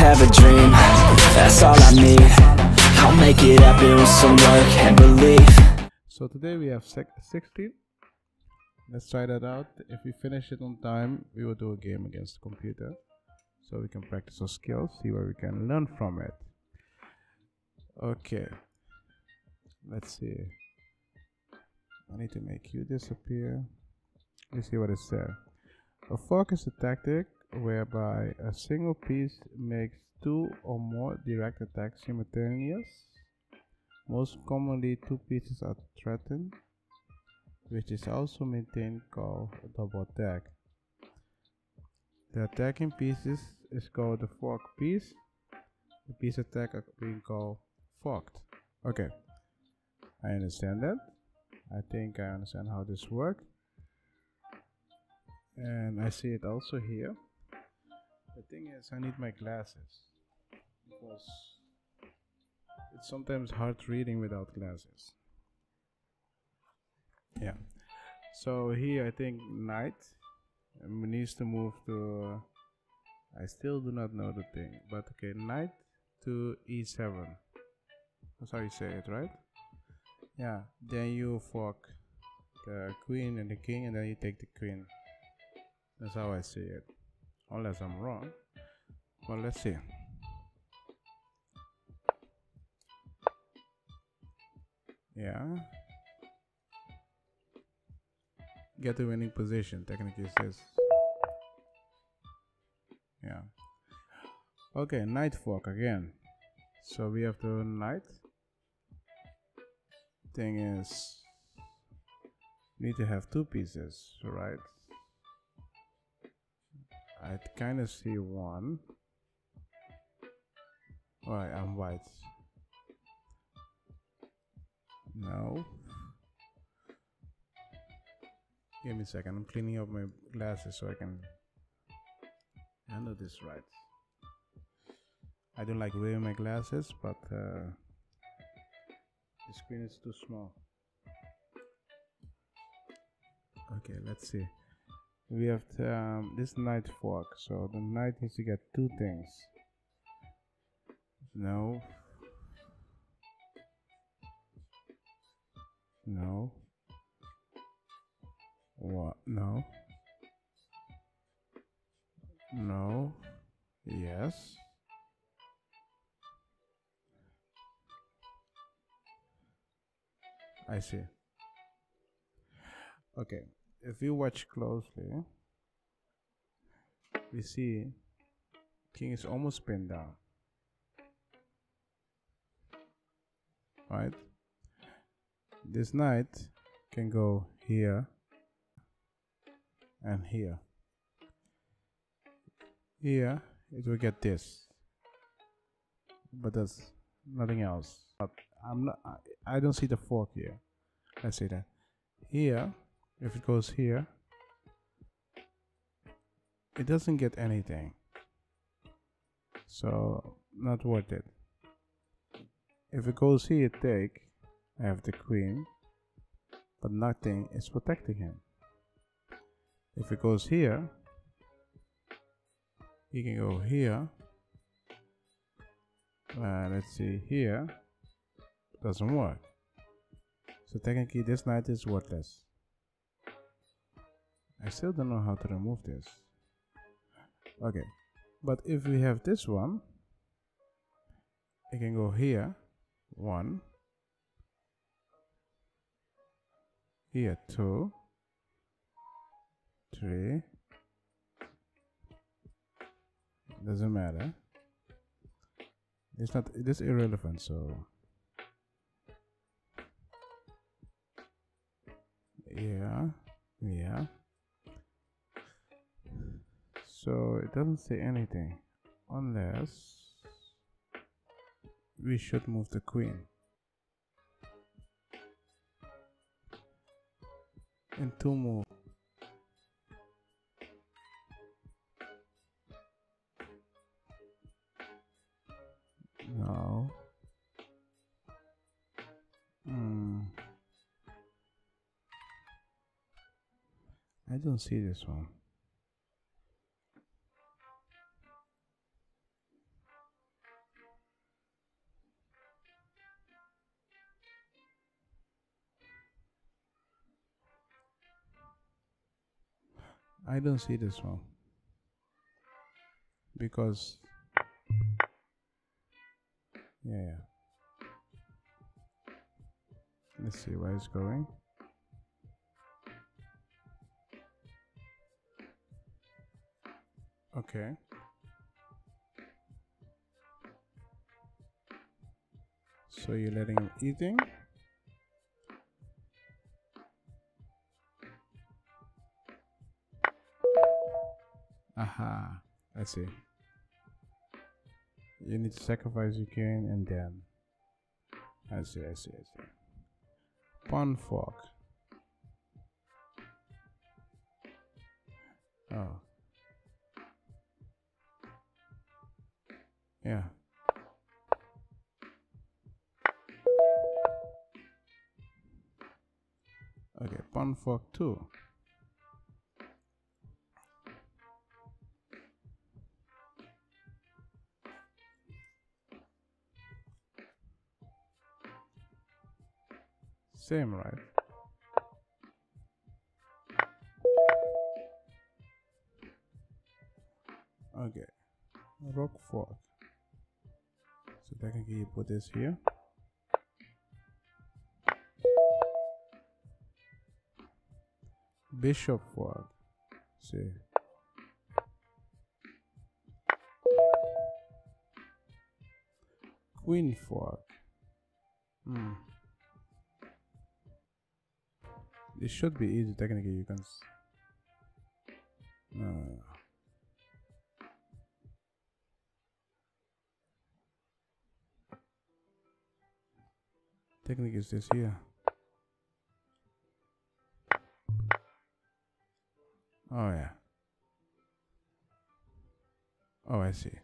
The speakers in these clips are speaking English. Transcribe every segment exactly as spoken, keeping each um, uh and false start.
have a dream, that's all I need. I'll make it happen with some work and belief. So today we have sixteen. Let's try that out. If we finish it on time, we will do a game against the computer, so we can practice our skills, see where we can learn from it. Okay, let's see. I need to make you disappear. Let's see what it says. A fork is a tactic whereby a single piece makes two or more direct attacks simultaneous. Most commonly, two pieces are threatened, which is also maintained called a double attack. The attacking pieces is called the fork piece. The piece attack are being called forked. Okay, I understand that. I think I understand how this works. And I see it also here. The thing is, I need my glasses because it's sometimes hard reading without glasses. Yeah. So here I think knight needs to move to. Uh, I still do not know the thing, but okay, knight to e seven. That's how you say it, right? Yeah. Then you fork the queen and the king, and then you take the queen. That's how I see it, unless I'm wrong. Well, let's see. Yeah. Get the winning position. Technically it says. Yeah. Okay, knight fork again. So we have the knight. Thing is, need to have two pieces, right? I kind of see one. Alright, I'm white. No. Give me a second. I'm cleaning up my glasses so I can handle this right. I don't like wearing my glasses, but uh, the screen is too small. Okay, let's see. We have to, um, this knight fork, so the knight needs to get two things. No. No. What? No. No. Yes. I see. Okay. If you watch closely, we see king is almost pinned down. Right? This knight can go here and here. Here it will get this, but there's nothing else. But I'm not. I, I don't see the fork here. Let's see that. Here, if it goes here, it doesn't get anything. So not worth it. If it goes here, take. I have the queen, but nothing is protecting him. If it goes here, he can go here. Uh, let's see here. Doesn't work. So technically, this knight is worthless. I still don't know how to remove this. Okay, but if we have this one, it can go here. One. Here two, three, doesn't matter. It's not. It is irrelevant. So yeah, yeah. So it doesn't say anything unless we should move the queen. And two more. No. Hmm. I don't see this one. I don't see this one because yeah, yeah. Let's see where it's going. Okay. So you're letting him eating. Aha, I see. You need to sacrifice your king and then I see, I see, I see. Pawn fork. Oh. Yeah. Okay, pawn fork two. Same, right? Okay. Rook fork. So technically you put this here. Bishop fork. See. Queen fork. Hmm. This should be easy technically. You can. S uh. Technique is this here. Oh yeah. Oh, I see.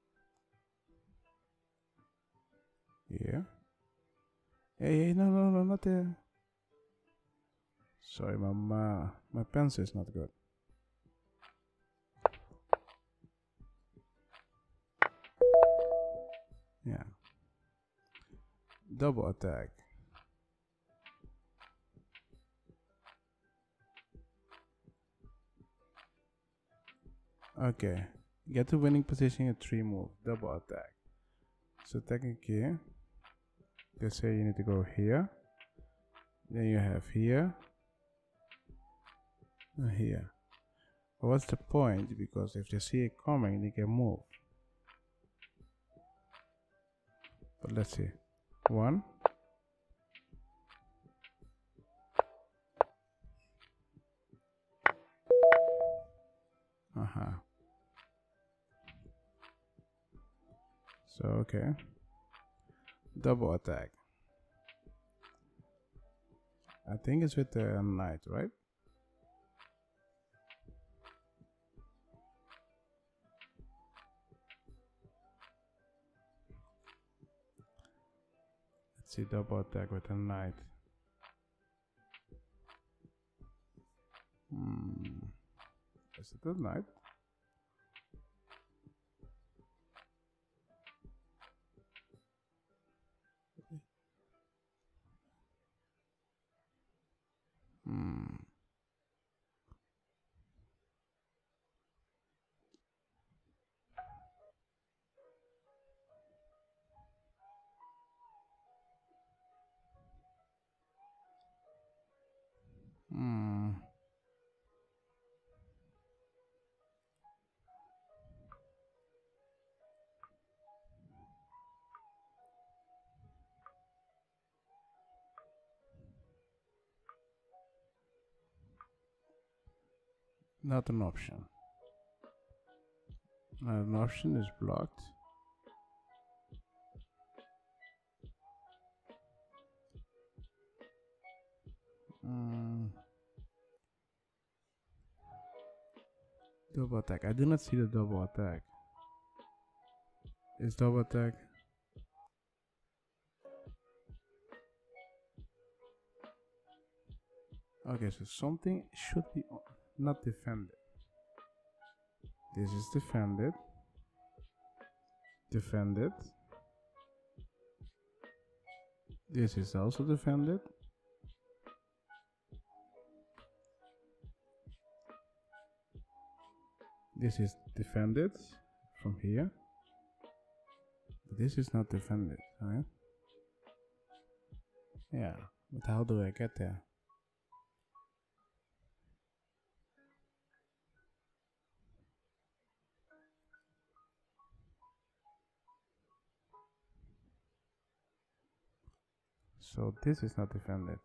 Yeah. Hey, hey, no, no, no, not there. Sorry, my my, my pencil is not good. Yeah. Double attack. Okay. Get to winning position in three move. Double attack. So technically, they say you need to go here. Then you have here. And here. But what's the point? Because if they see it coming, they can move. But let's see. One. Uh-huh. So, okay. Double attack. I think it's with the knight, right? Let's see, double attack with a knight. Hmm. Is it a knight? Hmm. Hmm. Not an option. Not an option is blocked. Mm. Double attack. I do not see the double attack. Is double attack? Okay, so something should be not defended. This is defended. Defended. This is also defended. This is defended from here. But this is not defended, right? Yeah, but how do I get there? So this is not defended.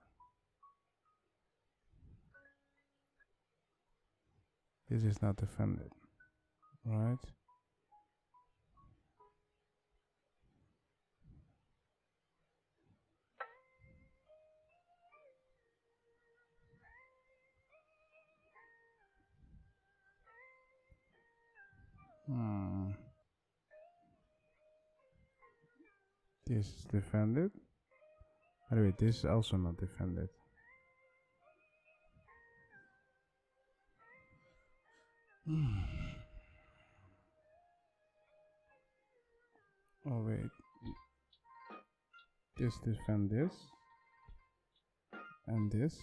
This is not defended, right? Hmm. This is defended. By the way, this is also not defended. Hmm. Oh wait. This defend this. And this.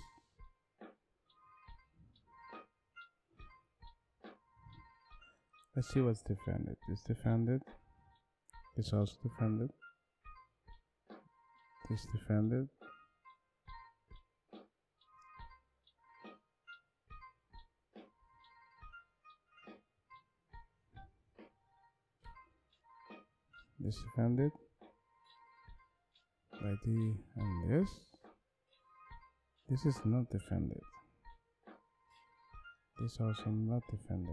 Let's see what's defended. This defended. This also defended. This defended. This defended. By D and this. This is not defended. This also not defended.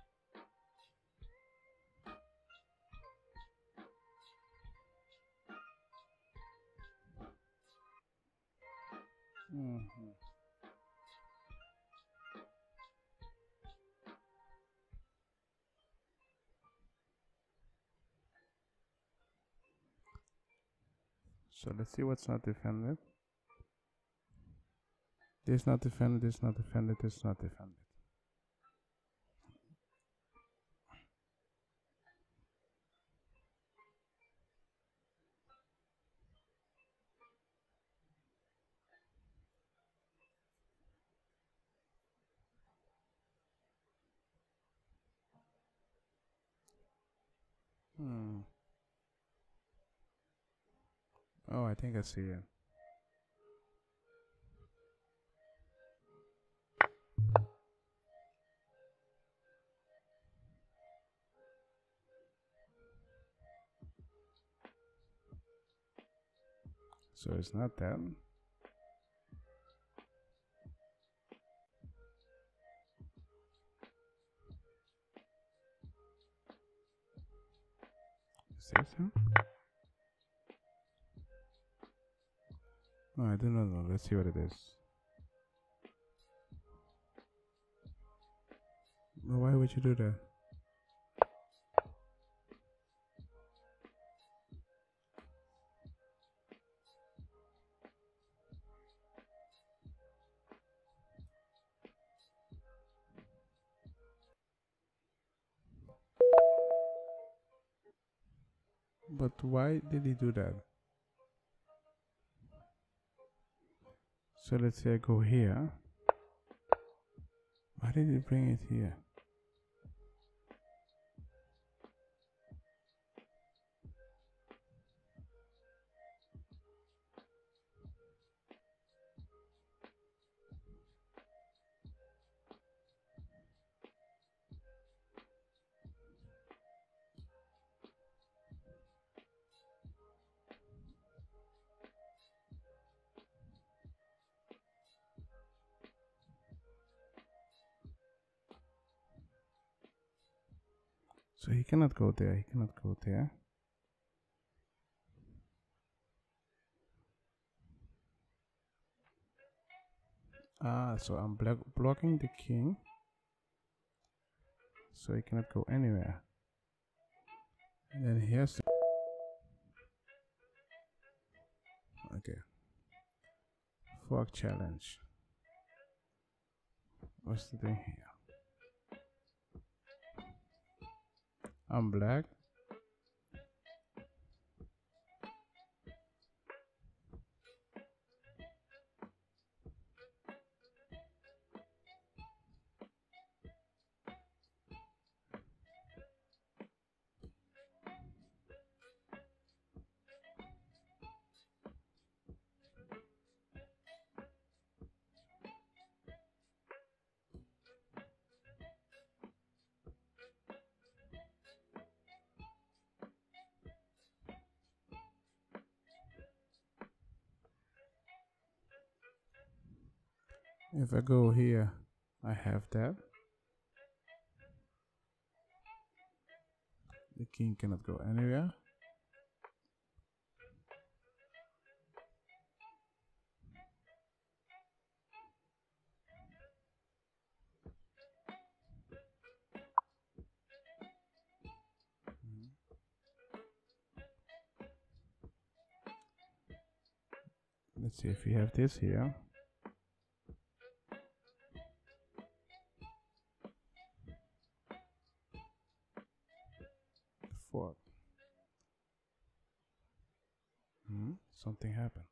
Mm-hmm. So let's see what's not defended. This not defended, this not defended, this not defended. Hmm. Oh, I think I see it. So it's not that. Is this him? No, I do not know. Let's see what it is. Well, why would you do that? But why did he do that? So let's say I go here. Why did he bring it here? So he cannot go there, he cannot go there. Ah, so I'm blo blocking the king. So he cannot go anywhere. And then he has to... Okay. Fork challenge. What's the thing here? I'm black. If I go here, I have that. The king cannot go anywhere. Let's see if we have this here. Four. Hmm, something happened.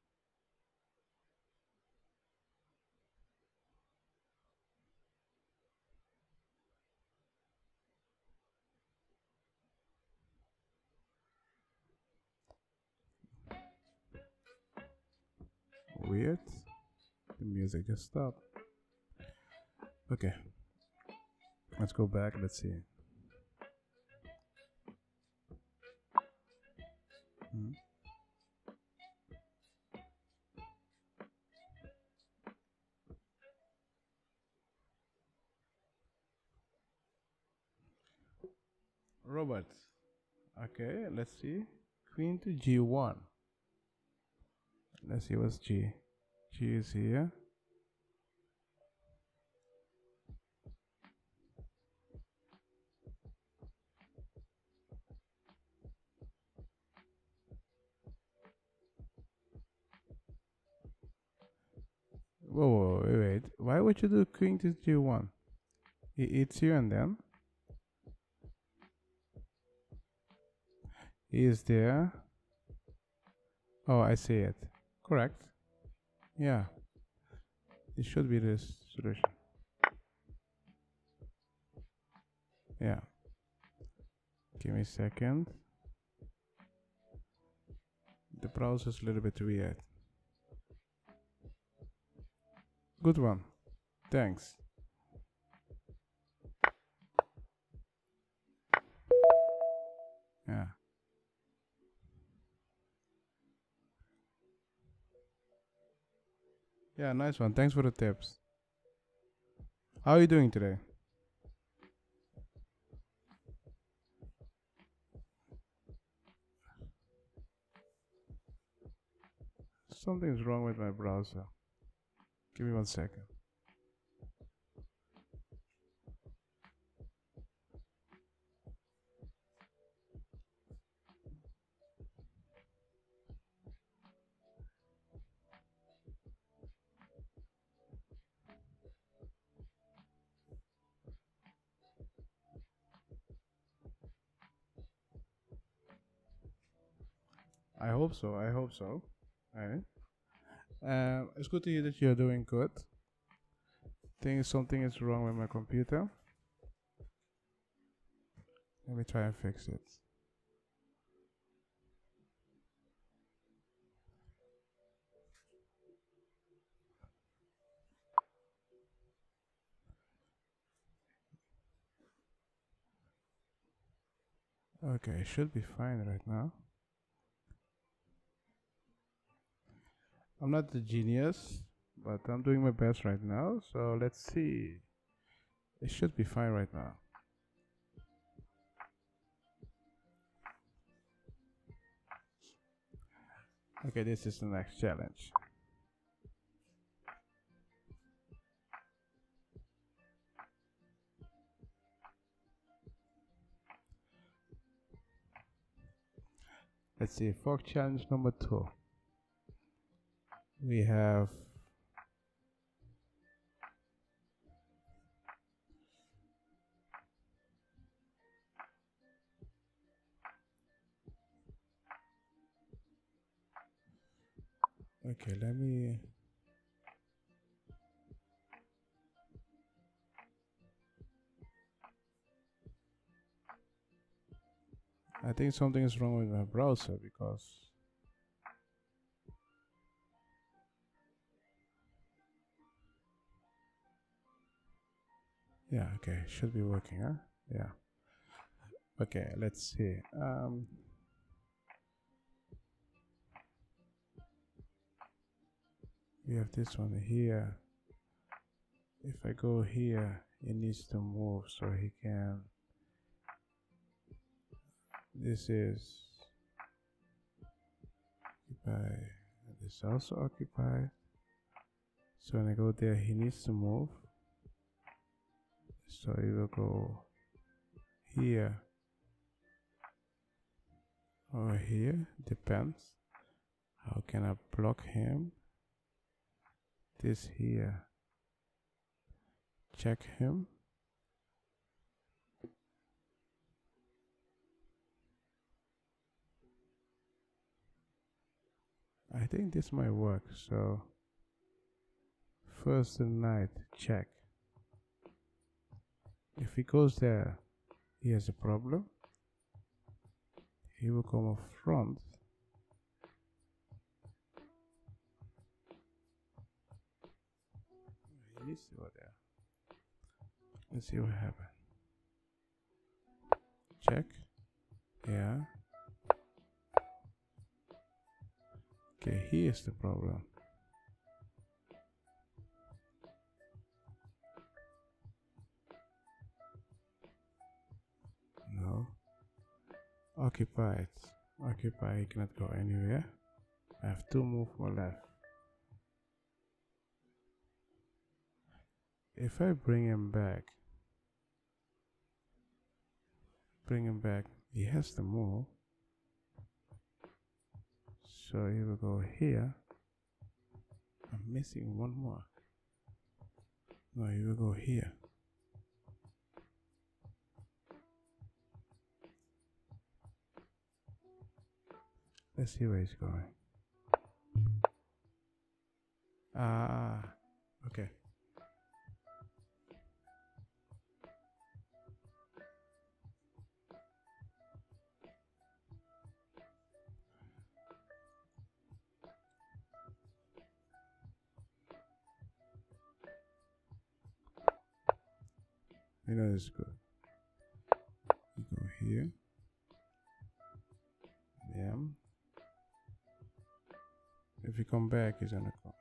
Weird. The music just stopped. Okay. Let's go back. Let's see. Hmm. Robert. Okay, let's see. Queen to G one. Let's see what's G. G is here. Whoa, whoa, wait, wait. Why would you do Queen to G one? It eats you and then he is there. Oh, I see it. Correct. Yeah. This should be the solution. Yeah. Give me a second. The browser is a little bit weird. Good one. Thanks. Yeah. Yeah, nice one. Thanks for the tips. How are you doing today? Something's wrong with my browser. Give me one second. I hope so. I hope so. Alright. Um, it's good to hear that you're doing good. Think something is wrong with my computer. Let me try and fix it. Okay, it should be fine right now. I'm not the genius, but I'm doing my best right now. So let's see. It should be fine right now. Okay, this is the next challenge. Let's see, fork challenge number two. We have okay, let me I think something is wrong with my browser because yeah, okay, should be working, huh? Yeah. Okay, let's see. Um, we have this one here. if I go here, he needs to move so he can. This is occupied. This is also occupied. So when I go there, he needs to move. So he will go here or here, depends. How can I block him? This here. Check him. I think this might work. So first the knight, check. If he goes there, he has a problem. He will come up front. He needs to go there. Let's see what happens. Check. Yeah. Okay, here's the problem. No. Occupied. Occupied, he cannot go anywhere. I have two moves more left. If I bring him back, bring him back, he has to move. So he will go here. I'm missing one more. No, he will go here. Let's see where he's going. Ah, okay. You know it's good. You go here. Yeah. If you come back, he's gonna come.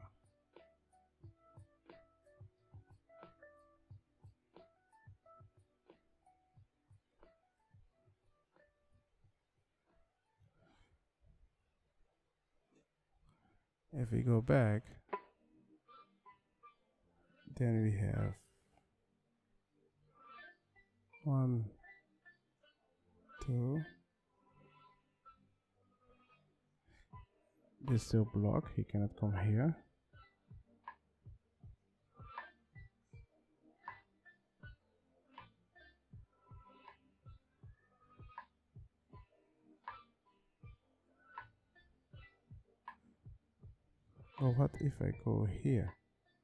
If we go back, then we have one, two. This still block, he cannot come here. But what if I go here?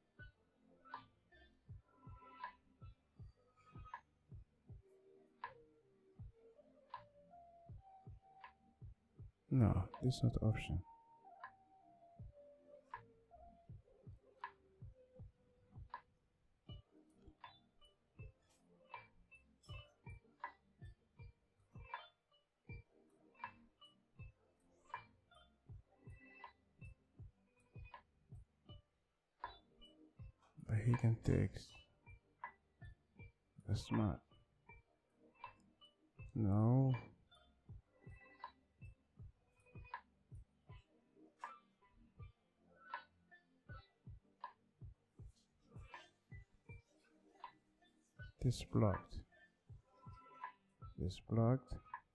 No, this is not the option. But he can take. That's smart. No. This blocked. This blocked.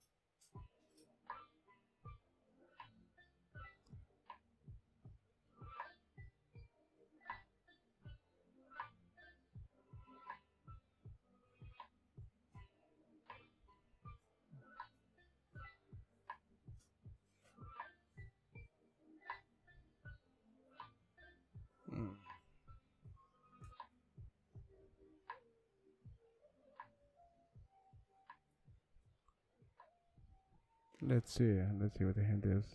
Hmm. Let's see. Let's see what the hint is.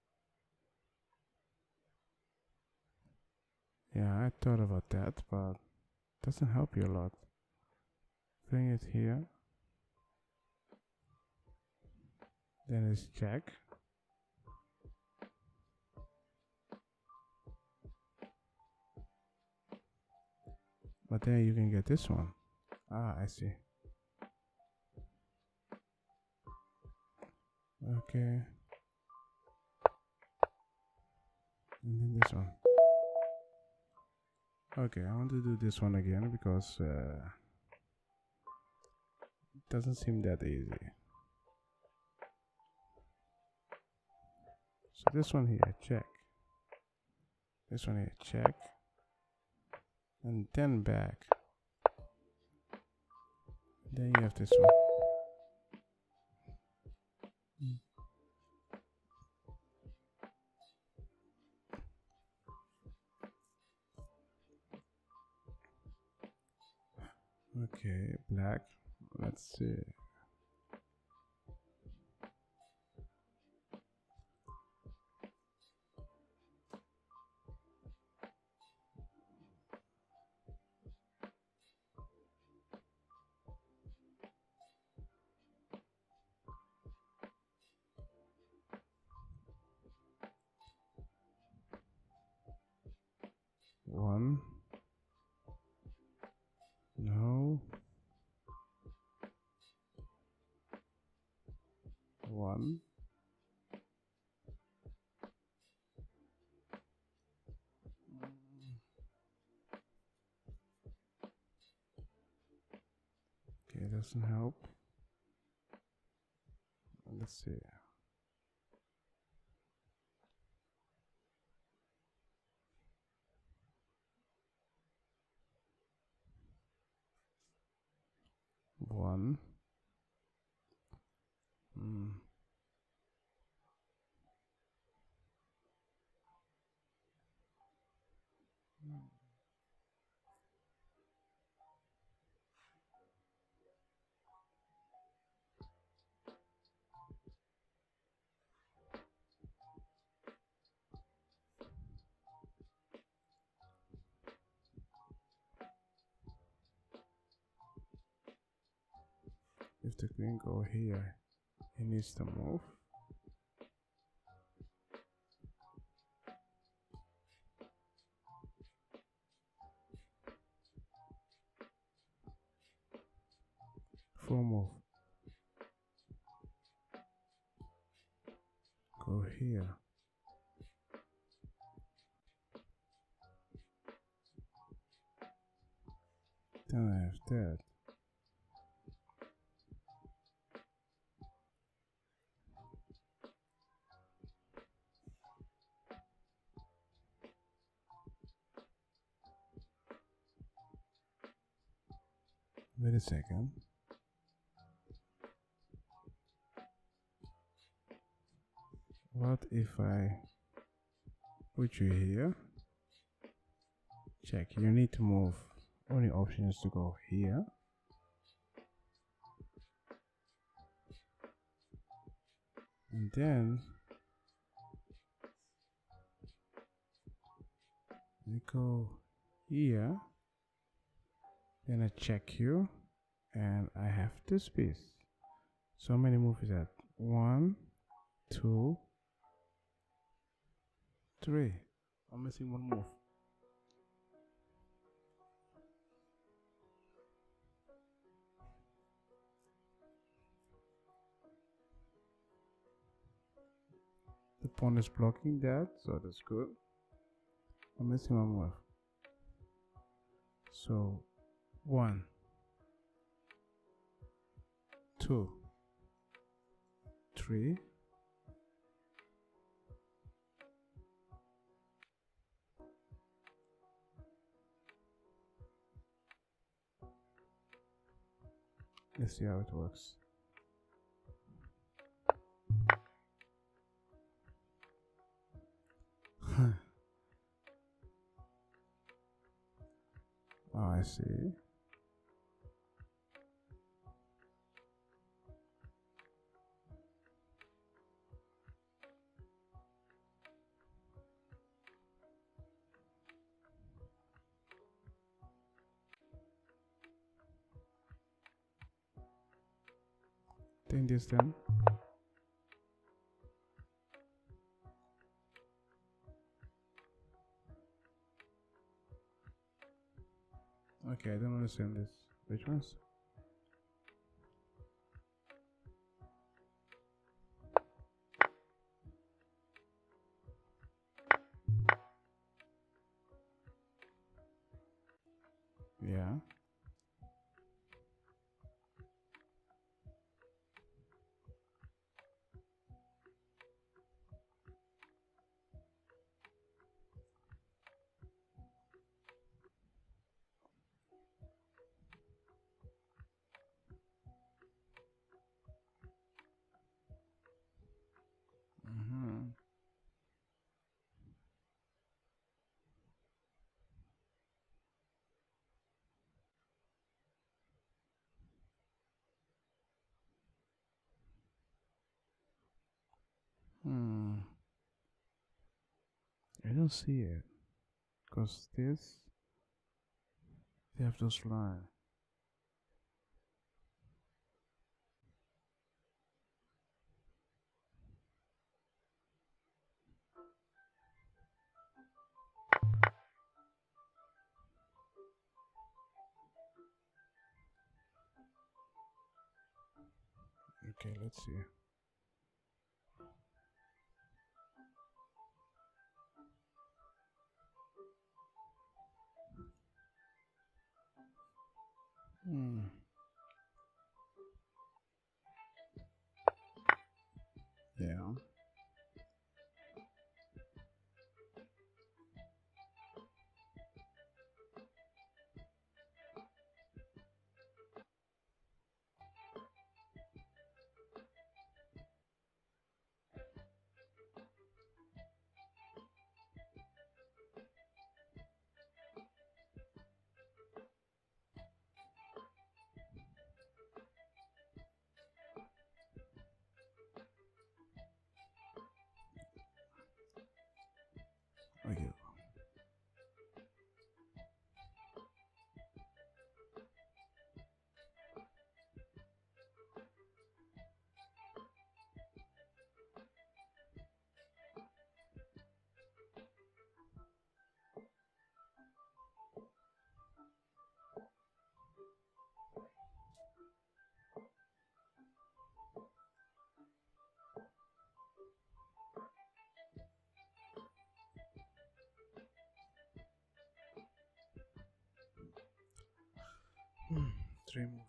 Yeah, I thought about that, but it doesn't help you a lot. Bring it here. Then it's check. But But then you can get this one. Ah, I see. Okay. And then this one. Okay, I want to do this one again because uh, it doesn't seem that easy. So this one here, check. This one here, check. And then back. Then you have this one. Mm. Okay, black. Let's see. One. No. One. Okay, doesn't help. Let's see. One. Mm. If the queen go here, he needs to move. Full move. Go here. Then I have that. Wait a second. What if I put you here? Check, you need to move. Only option is to go here. And then I go here. Then I check you. And I have this piece. So how many moves is that? One, two, three. I'm missing one move. The pawn is blocking that, so that's good. I'm missing one move. So one, two, three, let's see how it works. Oh, I see. Think this then. Okay, I don't understand this. Which ones? Yeah. Mm-hmm. Hmm. I don't see it. Cause this, they have those lines. Okay, let's see. Hmm. Yeah. Okay. Hmm. Three move.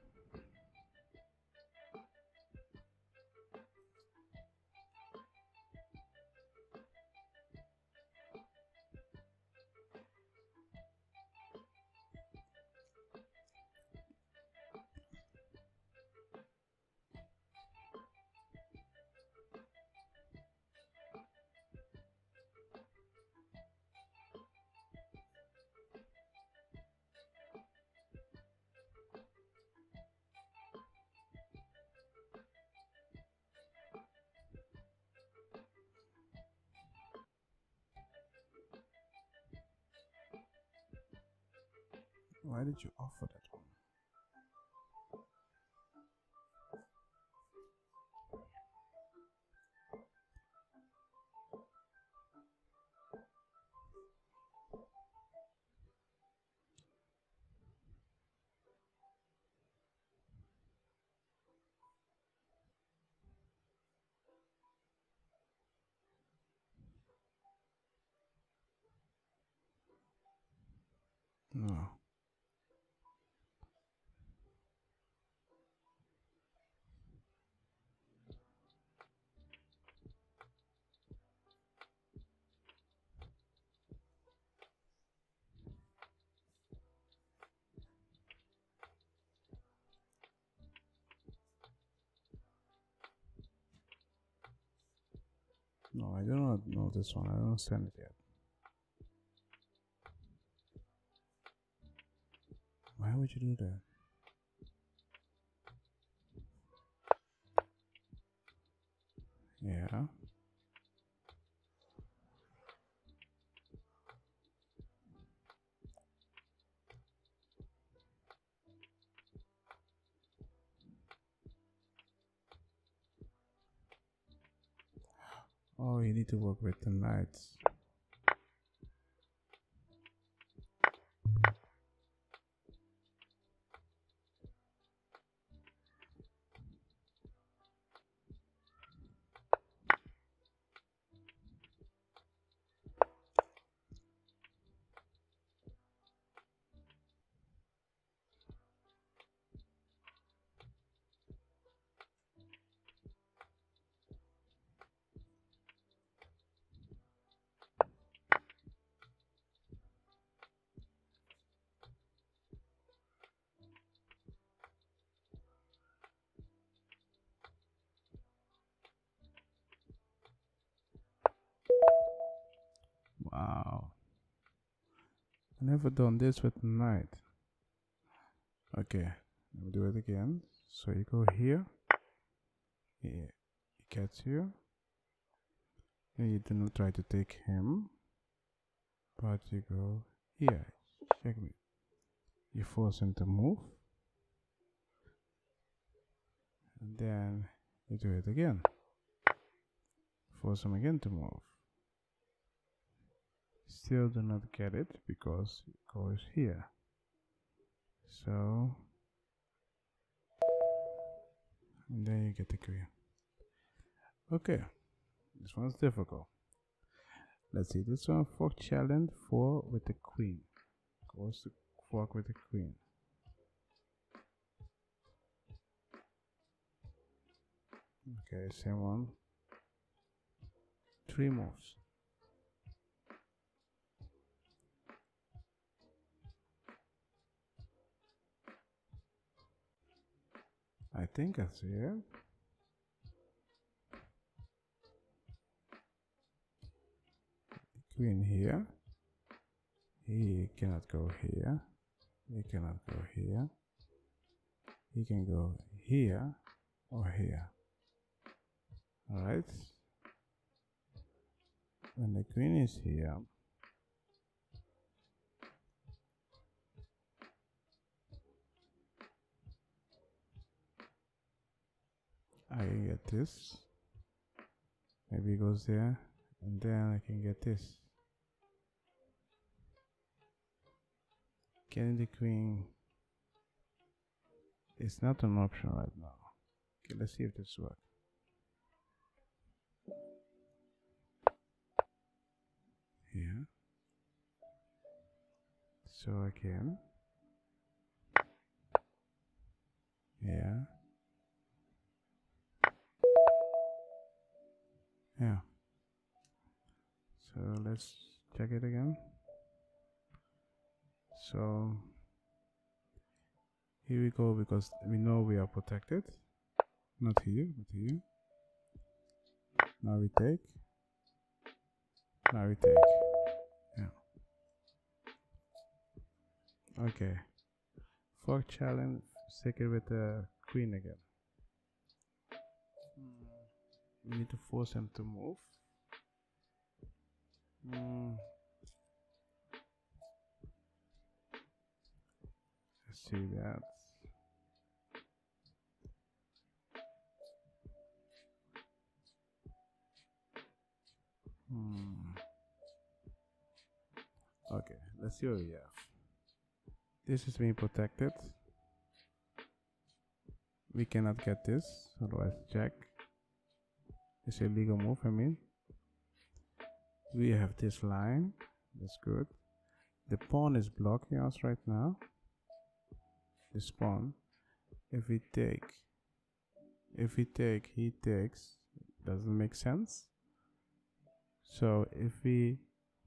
Why did you offer that one? No. No, I do not know this one. I don't understand it yet. Why would you do that? Yeah. Oh, you need to work with the knights. Wow. I never done this with knight. Okay, let me do it again. So you go here. Yeah, he gets you. And you do not try to take him. But you go here. Check me. You force him to move. And then you do it again. Force him again to move. Still do not get it because it goes here. So, and then you get the queen. Okay, this one's difficult. Let's see, this one fork challenge four with the queen. Goes to fork with the queen. Okay, same one. Three moves. I think I see it. Queen here. He cannot go here. He cannot go here. He can go here or here. Alright. When the queen is here, I can get this. Maybe it goes there, and then I can get this. Getting the queen is not an option right now. Okay, let's see if this works. Here. So again. Yeah. Yeah. So let's check it again. So here we go, because we know we are protected. Not here, but here. Now we take. Now we take. Yeah. Okay. Fork challenge, second with the queen again. Mm. We need to force him to move. Mm. Let's see that. Hmm. Okay, let's see what we have. This is being protected. We cannot get this, otherwise check. It's a legal move, I mean. We have this line, that's good. The pawn is blocking us right now. This pawn. If we take, if we take, he takes, doesn't make sense. So if we,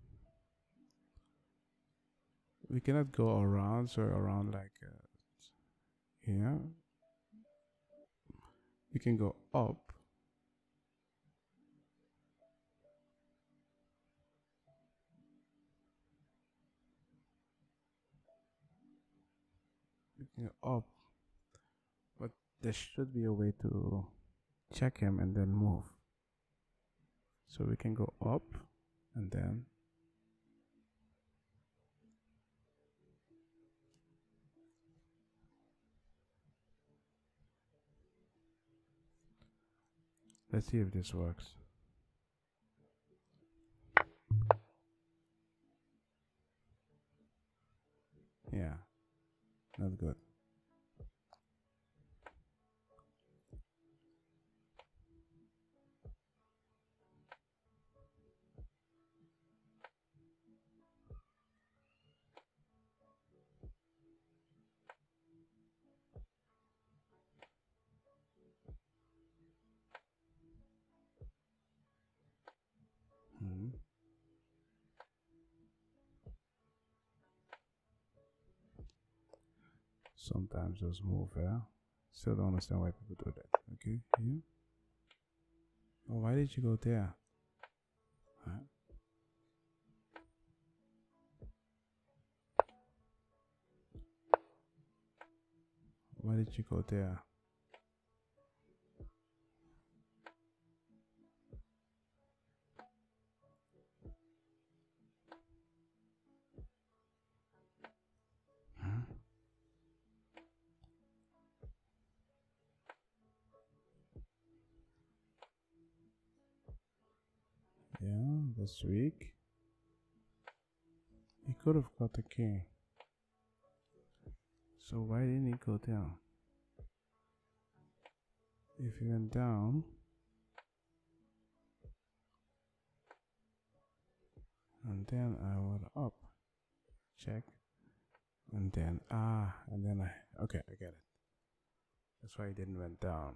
we cannot go around, so around like uh, here. We can go up. We can go up. But there should be a way to check him and then move. So we can go up and then let's see if this works. Yeah, not good. Hmm. Sometimes those move, yeah. Still don't understand why people do that. Okay, here. Oh, why did you go there? Huh? did you go there? Huh? Yeah, that's weak. He could have got the king. So why didn't he go down? If he went down, and then I would up, check, and then ah, and then I okay, I get it. That's why he didn't went down.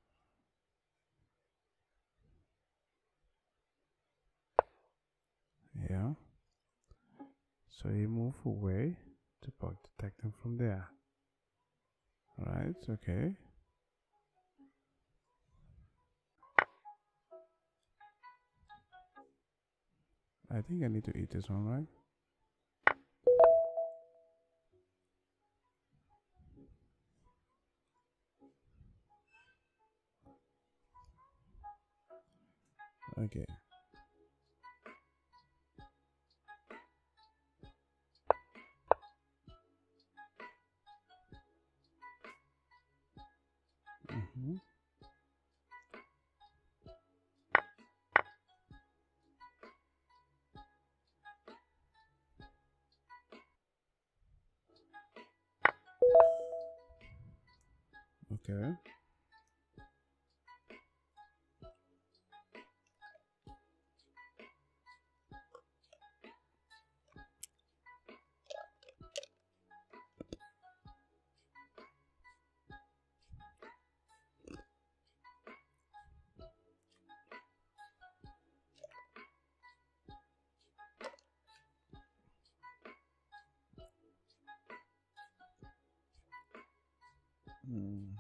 Yeah. So he moved away to protect him from there. Alright, okay. I think I need to eat this one, right? Okay. Mm-hmm. Okay. Hmm.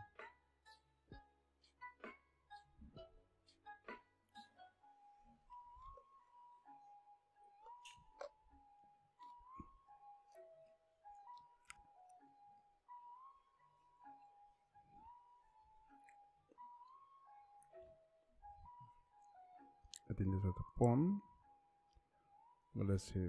I think this is the pawn. Well, let's see.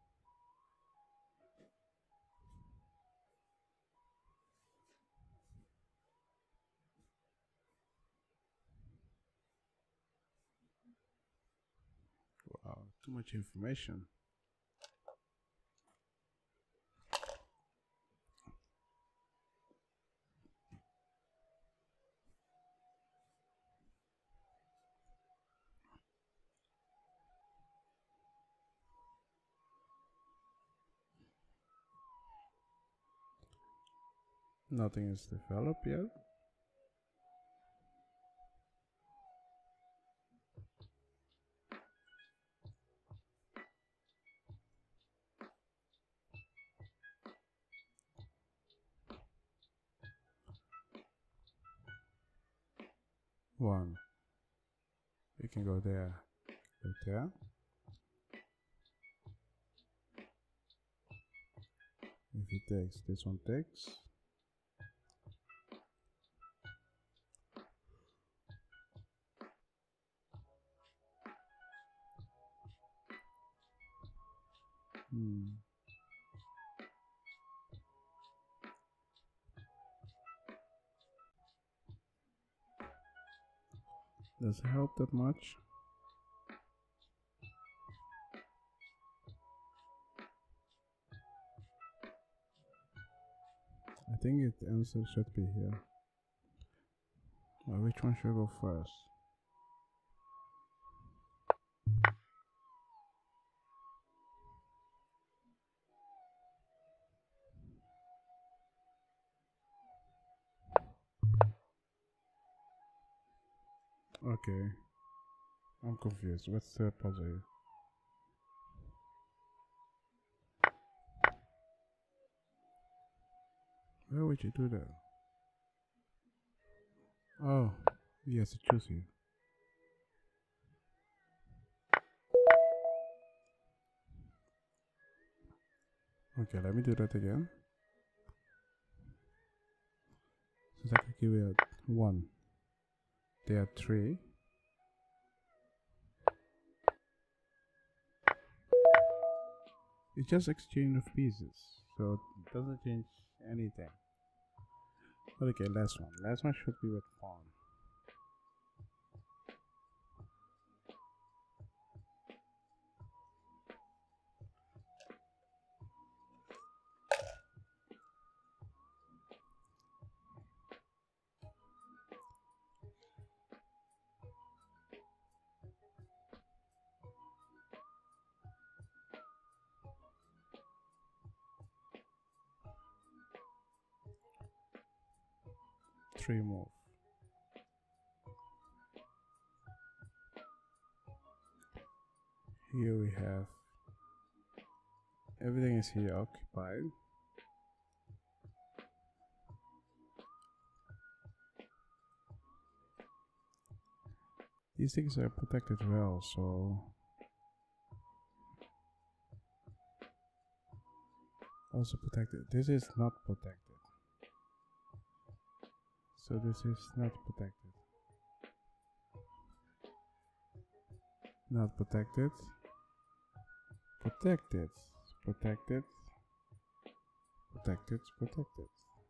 Wow, too much information. Nothing is developed yet. One. You can go there. Go there. If he takes, this one takes. Hmm. Does it help that much? I think it, the answer should be here. Well, which one should go first? Okay. I'm confused. What's the puzzle here? Why would you do that? Oh, he has to choose you. Okay, let me do that again. give it one. There are three. It's just exchange of pieces, so it doesn't change anything. Okay, last one. Last one should be with pawn. Three move. Here we have everything is here occupied. These things are protected well, so also protected. This is not protected. So this is not protected. Not protected. Protected. Protected. Protected. Protected.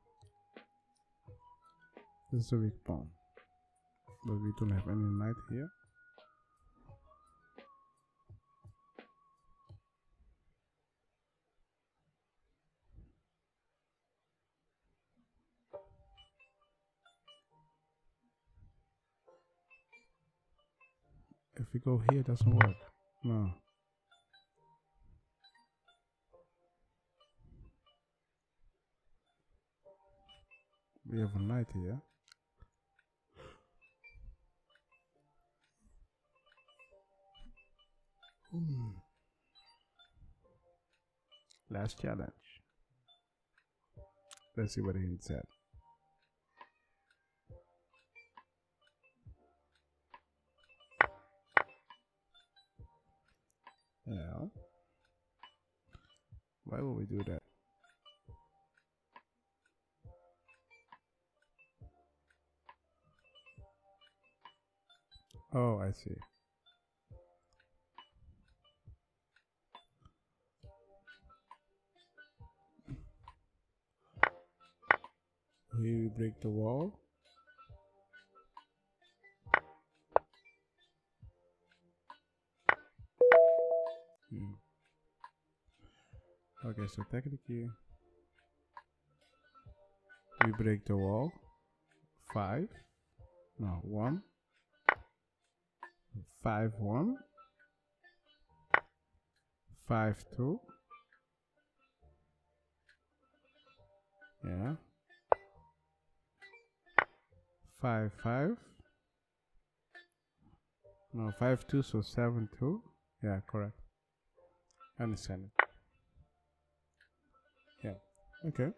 This is a weak pawn. But we don't have any knight here. If we go here, it doesn't work. No. We have a knight here. Hmm. Last challenge. Let's see what he said. Yeah. Why would we do that? Oh, I see. Here we break the wall. Hmm. Okay, so technically we break the wall. Five. No, one. Five one. Five two. Yeah. Five five. No, five two, so seven two. Yeah, correct. I understand it. Yeah. Okay.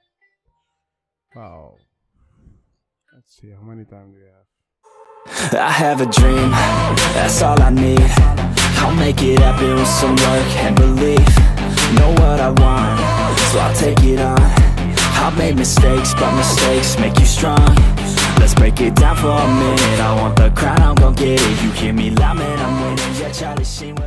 Wow. Let's see, how many times do we have? I have a dream, that's all I need. I'll make it happen with some work and belief. Know what I want, so I'll take it on. I've made mistakes, but mistakes make you strong. Let's break it down for a minute. I want the crown, I'm gon' get it. You hear me loud, man, I'm winning. Yeah, Charlie Sheen.